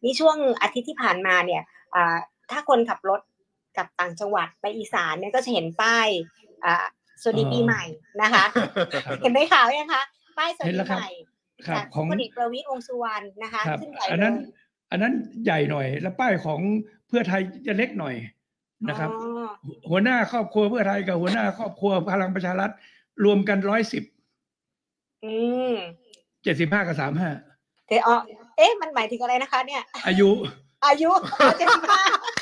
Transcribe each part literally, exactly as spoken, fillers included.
นี่ช่วงอาทิตย์ที่ผ่านมาเนี่ยถ้าคนขับรถกับต่างจังหวัดไปอีสานเนี่ยก็จะเห็นป้ายสวัสดีปีใหม่นะคะเห็นไหมข่าวยังคะป้ายสวัสดีปีใหม่จากพลเอกประวิตรวงษ์สุวรรณนะคะขึ้นใหญ่เลยอันนั้นใหญ่หน่อยแล้วป้ายของเพื่อไทยจะเล็กหน่อยนะครับหัวหน้าครอบครัวเพื่อไทยกับหัวหน้าครอบครัวพลังประชารัฐรวมกันร้อยสิบเจ็ดสิบห้ากับสามห้าเอ๊ะเอ๊ะมันหมายถึงอะไรนะคะเนี่ยอายุอายุเจ็ดสิบห้า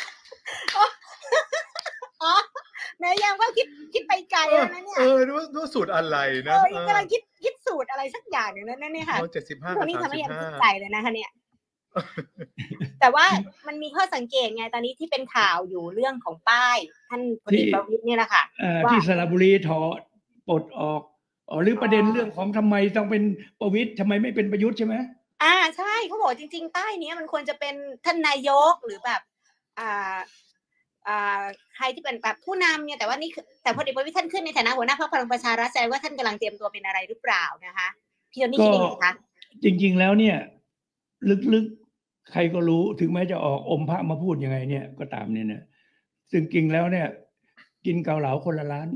อ๋อแม่ยังก็คิดคิดไปไกลแล้วนะเนี่ยเออนึกว่าสูตรอะไรนะเออกำลังคิดคิดสูตรอะไรสักอย่างอยู่นั่นเนี่ยค่ะเจ็ดสิบห้าตอนนี้ทำให้ยังคิดใจเลยนะคะเนี่ยแต่ว่ามันมีข้อสังเกตไงตอนนี้ที่เป็นข่าวอยู่เรื่องของป้ายท่านพลเอกประวิตรเนี่ยแหละค่ะที่สระบุรีถอดปลดออกอ๋อหรือประเด็นเรื่องของทำไมต้องเป็นประวิตรทำไมไม่เป็นประยุทธ์ใช่ไหมอ่าใช่เขาบอกจริงๆป้ายนี้มันควรจะเป็นท่านนายกหรือแบบอ่าอ่าใครที่เป็นแบบผู้นำเนี่ยแต่ว่านี่แต่พลเอกประวิตรท่านขึ้นในฐานะหัวหน้าพรรคพลังประชารัฐแสดงว่าท่านกำลังเตรียมตัวเป็นอะไรหรือเปล่านะคะพี่โทนี่คิดยังไงคะจริงๆแล้วเนี่ยลึกๆใครก็รู้ถึงแม้จะออกอมพระมาพูดยังไงเนี่ยก็ตามเนี่ยนะซึ่งจริงแล้วเนี่ยกินเกาเหลาคนละร้าน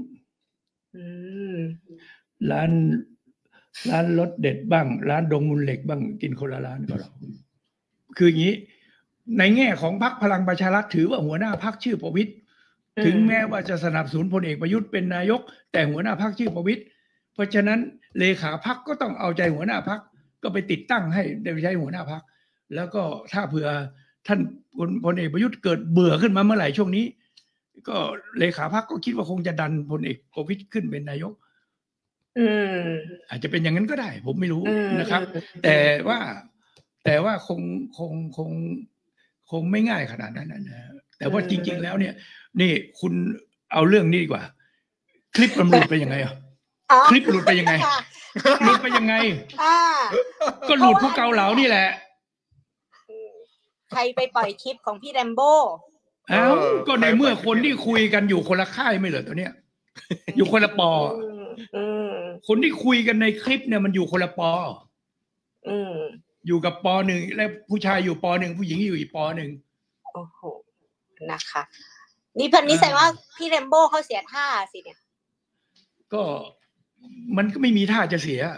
ร้านร้านรสเด็ดบ้างร้านดงมูลเหล็กบ้างกินคนละร้านก็เราคืออย่างนี้ในแง่ของพรรคพลังประชารัฐถือว่าหัวหน้าพรรคชื่อประวิตรถึงแม้ว่าจะสนับสนุนพลเอกประยุทธ์เป็นนายกแต่หัวหน้าพรรคชื่อประวิตรเพราะฉะนั้นเลขาพรรคก็ต้องเอาใจหัวหน้าพรรคก็ไปติดตั้งให้ได้ใช้หัวหน้าพรรคแล้วก็ถ้าเผื่อท่านพลเอกประยุทธ์เกิดเบื่อขึ้นมาเมื่อไหร่ช่วงนี้ก็เลขาพรรคก็คิดว่าคงจะดันพลเอกประวิตรขึ้นเป็นนายกอาจจะเป็นอย่างนั้นก็ได้ผมไม่รู้นะครับแต่ว่าแต่ว่าคงคงคงคงไม่ง่ายขนาดนั้นนะแต่ว่าจริงๆแล้วเนี่ยนี่คุณเอาเรื่องนี้ดีกว่าคลิปมันหลุดไปยังไงอ่ะคลิปหลุดไปยังไงหลุดไปยังไงก็หลุดพวกเกาเหลานี่แหละใครไปปล่อยคลิปของพี่แรมโบ้เอ้าก็ในเมื่อคนที่คุยกันอยู่คนละค่ายไม่เหรอตัวเนี้ยอยู่คนละปอคนที่คุยกันในคลิปเนี่ยมันอยู่คนละปออยู่กับปอหนึ่งและผู้ชายอยู่ปอหนึ่งผู้หญิงอยู่อีกปอหนึ่งโอ้โหนะคะนี่พันนี้แสดงว่าพี่แรมโบ้เขาเสียท่าสิเนี่ยก็มันก็ไม่มีท่าจะเสีย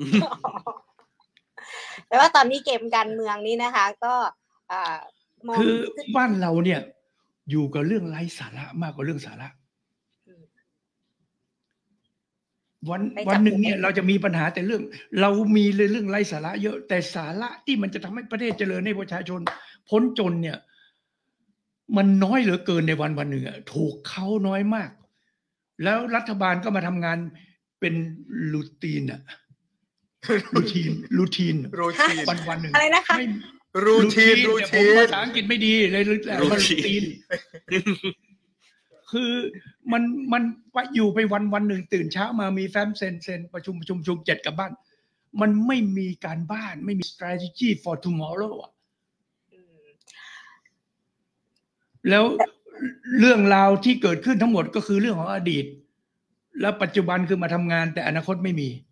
แต่ว่าตอนนี้เกมการเมืองนี้นะคะก็คือบ้านเราเนี่ยอยู่กับเรื่องไร้สาระมากกว่าเรื่องสาระวันวันหนึ่งเนี่ยเราจะมีปัญหาแต่เรื่องเรามีเรื่องไร้สาระเยอะแต่สาระที่มันจะทำให้ประเทศเจริญให้ประชาชนพ้นจนเนี่ยมันน้อยเหลือเกินในวันวันหนึ่งถูกเขาน้อยมากแล้วรัฐบาลก็มาทำงานเป็นรูทีนอะรูทีนรูทีนวันวันหนึ่งอะไรนะคะรูทีนรูทีนภาษาอังกฤษไม่ดีเลยรูทีนคือมันมันอยู่ไปวันวันหนึ่งตื่นเช้ามามีแฟ้มเซ็นเซ็นประชุมประชุมชุมเจ็ดกับบ้านมันไม่มีการบ้านไม่มี strategy for tomorrow อ่ะแล้วเรื่องราวที่เกิดขึ้นทั้งหมดก็คือเรื่องของอดีตแล้วปัจจุบันคือมาทำงานแต่อนาคตไม่มี